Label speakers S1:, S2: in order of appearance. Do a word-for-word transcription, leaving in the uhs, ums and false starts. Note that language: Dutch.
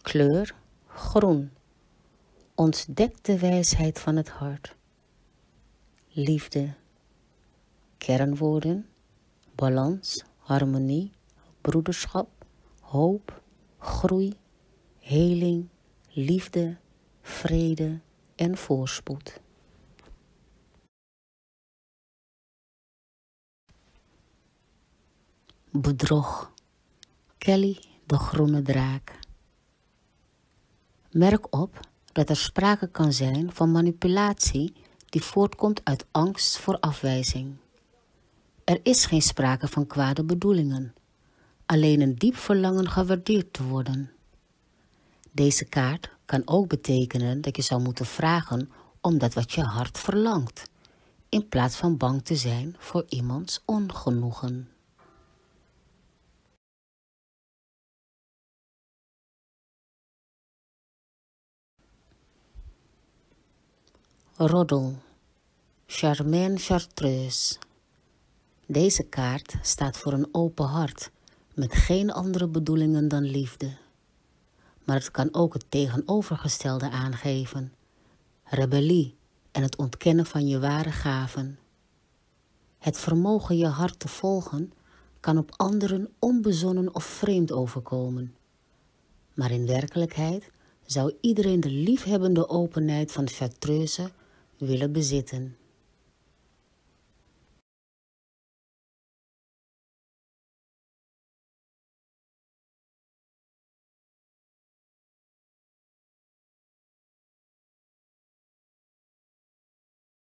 S1: Kleur groen. Ontdek de wijsheid van het hart. Liefde. Kernwoorden. Balans, harmonie, broederschap, hoop, groei, heling, liefde, vrede en voorspoed. Bedrog. Kelly de groene draak. Merk op dat er sprake kan zijn van manipulatie die voortkomt uit angst voor afwijzing. Er is geen sprake van kwade bedoelingen, alleen een diep verlangen gewaardeerd te worden. Deze kaart kan ook betekenen dat je zou moeten vragen om dat wat je hart verlangt, in plaats van bang te zijn voor iemands ongenoegen. Roddel. Charmaine Chartreuse. Deze kaart staat voor een open hart, met geen andere bedoelingen dan liefde. Maar het kan ook het tegenovergestelde aangeven. Rebellie en het ontkennen van je ware gaven. Het vermogen je hart te volgen kan op anderen onbezonnen of vreemd overkomen. Maar in werkelijkheid zou iedereen de liefhebbende openheid van Chartreuse willen bezitten.